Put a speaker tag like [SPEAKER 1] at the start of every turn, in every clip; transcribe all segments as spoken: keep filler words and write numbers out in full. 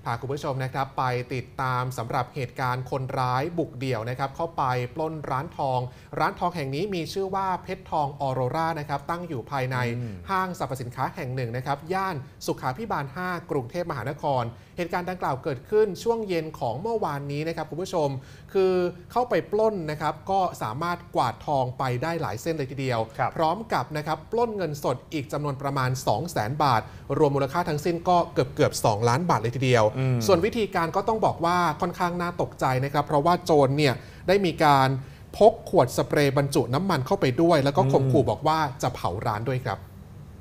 [SPEAKER 1] าคุณผู้ชมนะครับไปติดตามสำหรับเหตุการณ์คนร้ายบุกเดี่ยวนะครับเข้าไปปล้นร้านทองร้านทองแห่งนี้มีชื่อว่าเพชรทองออโรรานะครับตั้งอยู่ภายในห้างสรรพสินค้าแห่งหนึ่งนะครับย่านสุขาภิบาลห้ากรุงเทพมหานครเหตุการณ์ดังกล่าวเกิดขึ้นช่วงเย็นของเมื่อวานนี้นะครับคุณผู้ชมคือเข้าไปปล้นนะครับก็สามารถกวาดทองไปได้หลายเส้นเลยทีเดียวพร้อมกับนะครับปล้นเงินสดอีกจำนวนประมาณ สองแสน บาทรวมมูลค่าทั้งสิ้นก็เกือบเกือบสองล้านบาทเลยทีเดียวส่วนวิธีการก็ต้องบอกว่าค่อนข้างน่าตกใจนะครับเพราะว่าโจรเนี่ยได้มีการพกขวดสเปรย์บรรจุน้ำมันเข้าไปด้วยแล้วก็ข่มขู่บอกว่าจะเผาร้านด้วยครับ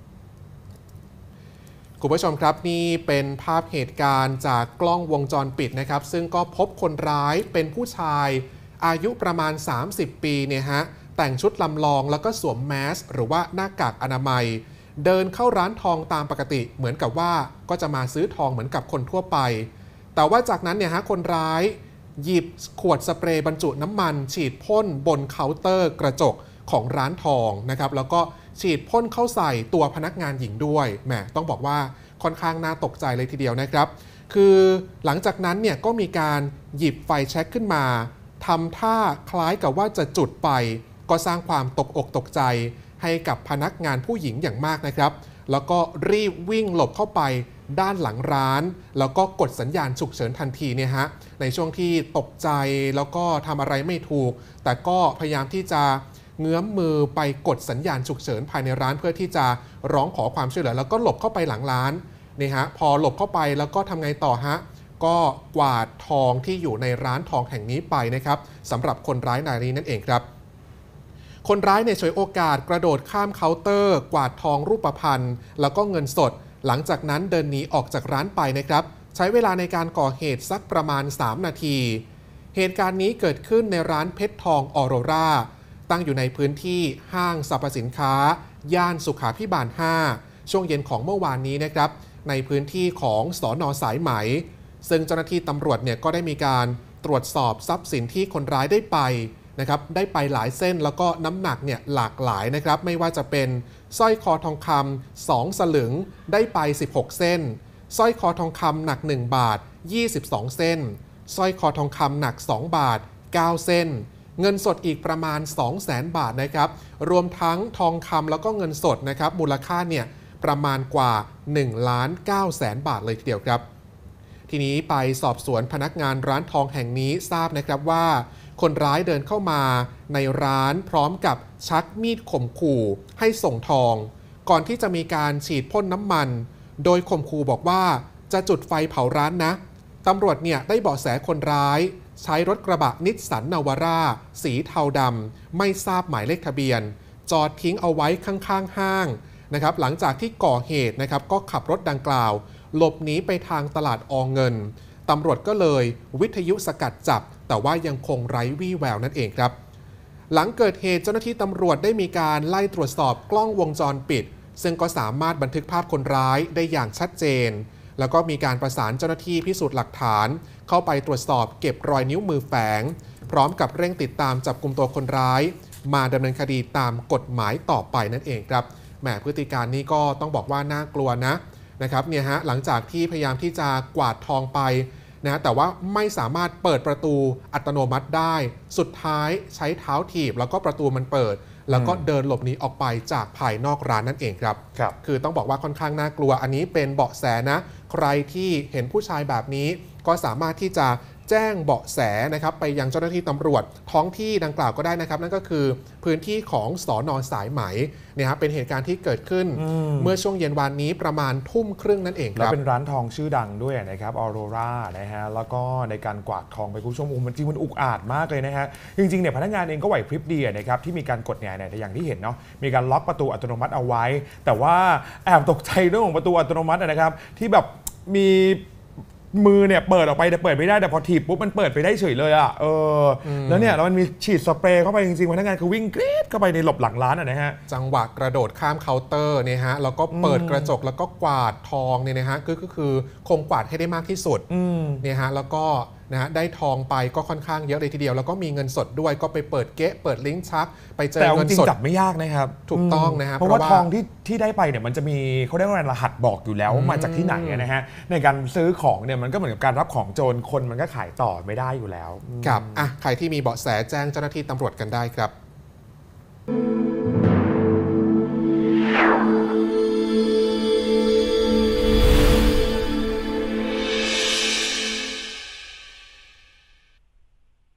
[SPEAKER 1] คุณผู้ชมครับนี่เป็นภาพเหตุการณ์จากกล้องวงจรปิดนะครับซึ่งก็พบคนร้ายเป็นผู้ชายอายุประมาณสามสิบปีเนี่ยฮะแต่งชุดลำลองแล้วก็สวมแมสหรือว่าหน้ากากอนามัยเดินเข้าร้านทองตามปกติเหมือนกับว่าก็จะมาซื้อทองเหมือนกับคนทั่วไปแต่ว่าจากนั้นเนี่ยฮะคนร้ายหยิบขวดสเปรย์บรรจุน้ำมันฉีดพ่นบนเคาน์เตอร์กระจกของร้านทองนะครับแล้วก็ฉีดพ่นเข้าใส่ตัวพนักงานหญิงด้วยแหมต้องบอกว่าค่อนข้างน่าตกใจเลยทีเดียวนะครับคือหลังจากนั้นเนี่ยก็มีการหยิบไฟแช็กขึ้นมาทำท่าคล้ายกับว่าจะจุดไปก็สร้างความตกอกตกใจให้กับพนักงานผู้หญิงอย่างมากนะครับแล้วก็รีบวิ่งหลบเข้าไปด้านหลังร้านแล้วก็กดสัญญาณฉุกเฉินทันทีเนี่ยฮะในช่วงที่ตกใจแล้วก็ทำอะไรไม่ถูกแต่ก็พยายามที่จะเงื้อมมือไปกดสัญญาณฉุกเฉินภายในร้านเพื่อที่จะร้องขอความช่วยเหลือแล้วก็หลบเข้าไปหลังร้านนี่ฮะพอหลบเข้าไปแล้วก็ทำไงต่อฮะก็กวาดทองที่อยู่ในร้านทองแห่งนี้ไปนะครับสำหรับคนร้ายนายนี้นั่นเองครับคนร้ายเนี่ยฉวยโอกาสกระโดดข้ามเคาน์เตอร์กวาดทองรูปพรรณแล้วก็เงินสดหลังจากนั้นเดินหนีออกจากร้านไปนะครับใช้เวลาในการก่อเหตุสักประมาณสามนาทีเหตุการณ์นี้เกิดขึ้นในร้านเพชรทองออโรราตั้งอยู่ในพื้นที่ห้างสรรพสินค้าย่านสุขาภิบาลห้าช่วงเย็นของเมื่อวานนี้นะครับในพื้นที่ของสน.สายไหมซึ่งเจ้าหน้าที่ตำรวจเนี่ยก็ได้มีการตรวจสอบทรัพย์สินที่คนร้ายได้ไปนะครับได้ไปหลายเส้นแล้วก็น้ำหนักเนี่ยหลากหลายนะครับไม่ว่าจะเป็นสร้อยคอทองคำสองสลึงได้ไปสิบหกเส้นสร้อยคอทองคำหนักหนึ่งบาทยี่สิบสองเส้นสร้อยคอทองคำหนักสองบาทเก้าเส้นเงินสดอีกประมาณ สองแสน บาทนะครับรวมทั้งทองคำแล้วก็เงินสดนะครับมูลค่าเนี่ยประมาณกว่าหนึ่งล้านเก้าแสนบาทเลยทีเดียวครับทีนี้ไปสอบสวนพนักงานร้านทองแห่งนี้ทราบนะครับว่าคนร้ายเดินเข้ามาในร้านพร้อมกับชักมีดข่มขู่ให้ส่งทองก่อนที่จะมีการฉีดพ่นน้ำมันโดยข่มขู่บอกว่าจะจุดไฟเผาร้านนะตำรวจเนี่ยได้เบาะแสคนร้ายใช้รถกระบะนิสสันนาวาร่าสีเทาดำไม่ทราบหมายเลขทะเบียนจอดทิ้งเอาไว้ข้างๆห้างนะครับหลังจากที่ก่อเหตุนะครับก็ขับรถดังกล่าวหลบหนีไปทางตลาดอเงินตำรวจก็เลยวิทยุสกัดจับแต่ว่ายังคงไร้วี่แววนั่นเองครับหลังเกิดเหตุเจ้าหน้าที่ตำรวจได้มีการไล่ตรวจสอบกล้องวงจรปิดซึ่งก็สามารถบันทึกภาพคนร้ายได้อย่างชัดเจนแล้วก็มีการประสานเจ้าหน้าที่พิสูจน์หลักฐานเข้าไปตรวจสอบเก็บรอยนิ้วมือแฝงพร้อมกับเร่งติดตามจับกุมตัวคนร้ายมาดำเนินคดีตามกฎหมายต่อไปนั่นเองครับแหมพฤติการนี้ก็ต้องบอกว่าน่ากลัวนะนะครับเนี่ยฮะหลังจากที่พยายามที่จะกวาดทองไปนะแต่ว่าไม่สามารถเปิดประตูอัตโนมัติได้สุดท้ายใช้เท้าถีบแล้วก็ประตูมันเปิดแล้วก็เดินหลบหนีออกไปจากภายนอกร้านนั่นเองครับครับคือต้องบอกว่าค่อนข้างน่ากลัวอันนี้เป็นเบาะแสนะใครที่เห็นผู้ชายแบบนี้ก็สามารถที่จะแจ้งเบาะแสนะครับไปยังเจ้าหน้าที่ตำรวจท้องที่ดังกล่าวก็ได้นะครับนั่นก็คือพื้นที่ของสน.สายไหมเนี่ยครับเป็นเหตุการณ์ที่เกิดขึ้นเมื่อช่วงเย็นวันนี้ประมาณทุ่มครึ่งนั่นเองครับ
[SPEAKER 2] แล้วเป็นร้านทองชื่อดังด้วยนะครับออโรรานะฮะแล้วก็ในการกวาดทองไปคุณผู้ชมมันจริงมันอุกอาจมากเลยนะฮะจริงๆเนี่ยพนักงานเองก็ไหวพริบดีนะครับที่มีการกดเนี่ยแต่อย่างที่เห็นเนาะมีการล็อกประตูอัตโนมัติเอาไว้แต่ว่าแอบตกใจเรื่องของประตูอัตโนมัตินะครับที่แบบมีมือเนี่ยเปิดออกไปแต่เปิดไม่ได้แต่พอถีบปุ๊บมันเปิดไปได้เฉยเลยอ่ะเออแล้วเนี่ยแล้วมันมีฉีดสเปรย์เข้าไปจริงๆพนักงานคือวิ่งกรี๊ดเข้าไปในหลบหลังร้านอ่ะนะฮะ
[SPEAKER 1] จังหวะกระโดดข้ามเคาน์เตอร์เนี่ยฮะแล้วก็เปิดกระจกแล้วก็กวาดทองเนี่ยนะฮะก็คือคงกวาดให้ได้มากที่สุดเนี่ยฮะแล้วก็นะฮะได้ทองไปก็ค่อนข้างเยอะเลยทีเดียวแล้วก็มีเงินสดด้วยก็ไปเปิดเก๊ะเปิดลิ้นชักไปเจอ
[SPEAKER 2] แต่
[SPEAKER 1] เงิน
[SPEAKER 2] จริง
[SPEAKER 1] สด
[SPEAKER 2] จับไม่ยากนะครับ
[SPEAKER 1] ถูกต้องนะฮะ
[SPEAKER 2] เพราะว่า
[SPEAKER 1] เพราะว่า
[SPEAKER 2] ทองที่ที่ได้ไปเนี่ยมันจะมีเขาเรียกว่ารหัสบอกอยู่แล้วว่ามาจากที่ไหนนะฮะในการซื้อของเนี่ยมันก็เหมือนกับการรับของโจรคนมันก็ขายต่อไม่ได้อยู่แล้ว
[SPEAKER 1] ครับอ่ะใครที่มีเบาะแสแจ้งเจ้าหน้าที่ตำรวจกันได้ครับ